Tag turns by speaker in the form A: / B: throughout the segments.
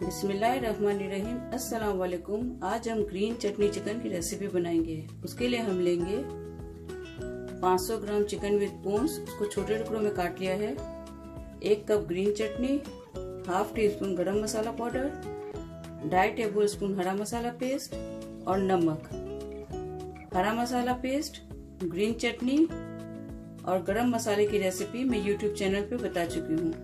A: बिस्मिल्लाहिर्रहमानिर्रहीम। अस्सलाम वालेकुम। आज हम ग्रीन चटनी चिकन की रेसिपी बनाएंगे। उसके लिए हम लेंगे 500 ग्राम चिकन विद बोन्स, उसको छोटे टुकड़ों में काट लिया है। 1 cup green chutney, half teaspoon garam masala powder, 2.5 table spoon हरा मसाला पेस्ट और नमक। हरा मसाला पेस्ट, ग्रीन चटनी और गरम मसाले की रेसिपी मैं यूट्यूब चैनल पे बता चुकी हूँ।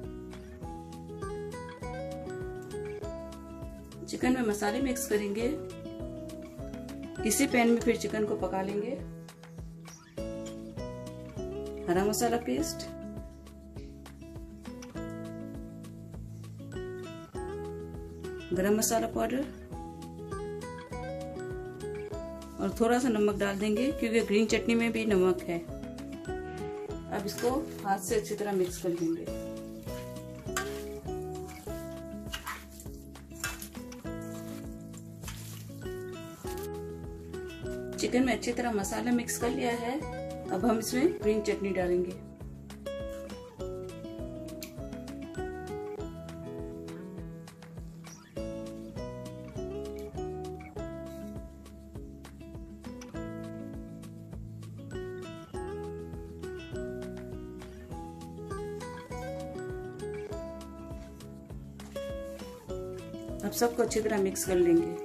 A: चिकन में मसाले मिक्स करेंगे। इसी पैन में फिर चिकन को पका लेंगे। हरा मसाला पेस्ट, गरम मसाला पाउडर और थोड़ा सा नमक डाल देंगे क्योंकि ग्रीन चटनी में भी नमक है। अब इसको हाथ से अच्छी तरह मिक्स कर लेंगे। चिकन में अच्छी तरह मसाला मिक्स कर लिया है। अब हम इसमें ग्रीन चटनी डालेंगे। अब सबको अच्छी तरह मिक्स कर लेंगे।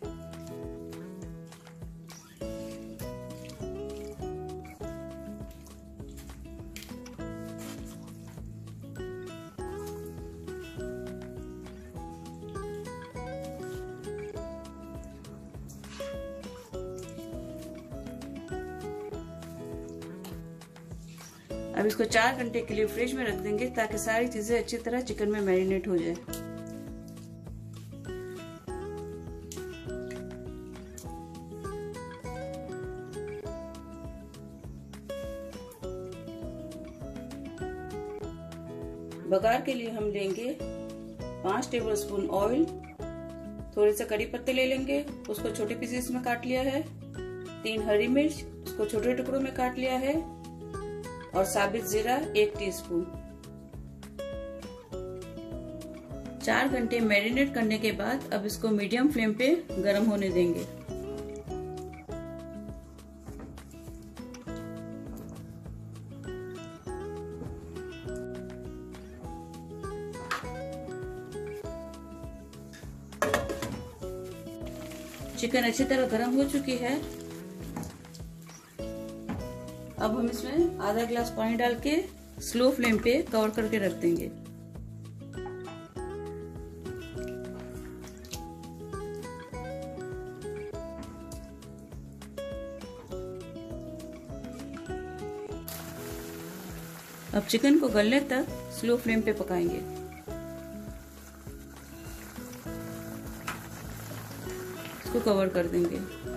A: अब इसको 4 घंटे के लिए फ्रिज में रख देंगे ताकि सारी चीजें अच्छी तरह चिकन में मैरिनेट हो जाए। बघार के लिए हम लेंगे 5 टेबल स्पून ऑयल, थोड़े से कड़ी पत्ते ले लेंगे, उसको छोटे पीसेस में काट लिया है। 3 हरी मिर्च, उसको छोटे टुकड़ों में काट लिया है और साबित जीरा 1 टीस्पून। 4 घंटे मैरिनेट करने के बाद अब इसको मीडियम फ्लेम पे गरम होने देंगे। चिकन अच्छी तरह गरम हो चुकी है। अब हम इसमें आधा गिलास पानी डाल के स्लो फ्लेम पे कवर करके रख देंगे। अब चिकन को गलने तक स्लो फ्लेम पे पकाएंगे। इसको कवर कर देंगे।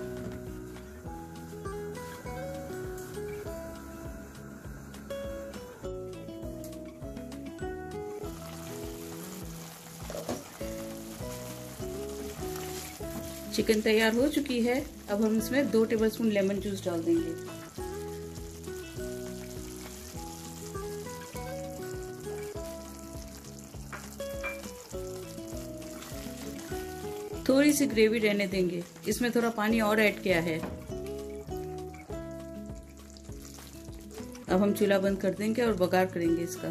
A: चिकन तैयार हो चुकी है। अब हम इसमें 2 टेबलस्पून लेमन जूस डाल देंगे। थोड़ी सी ग्रेवी रहने देंगे, इसमें थोड़ा पानी और ऐड किया है। अब हम चूल्हा बंद कर देंगे और बघार करेंगे इसका।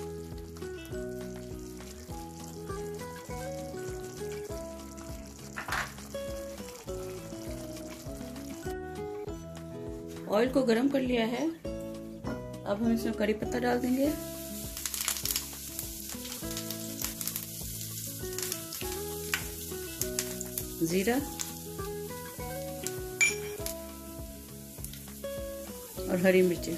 A: ऑयल को गरम कर लिया है। अब हम इसमें कड़ी पत्ता डाल देंगे, जीरा और हरी मिर्ची।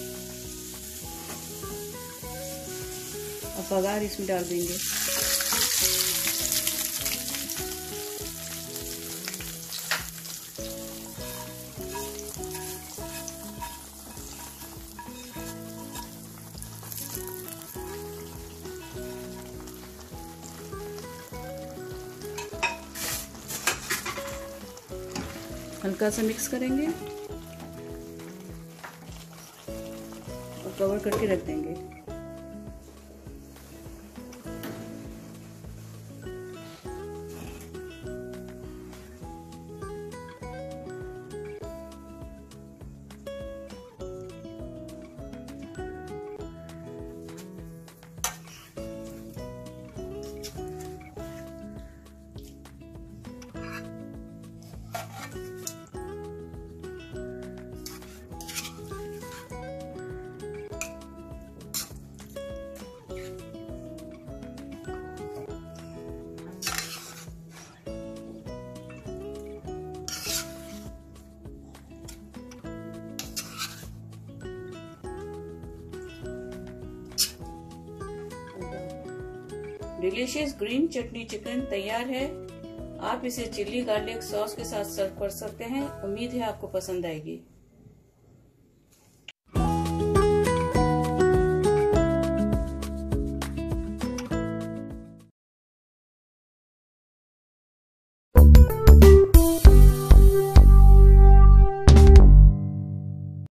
A: अब बघार इसमें डाल देंगे। हल्का सा मिक्स करेंगे और कवर करके रख देंगे। डिलीशियस ग्रीन चटनी चिकन तैयार है। आप इसे चिल्ली गार्लिक सॉस के साथ सर्व कर सकते हैं। उम्मीद है आपको पसंद आएगी।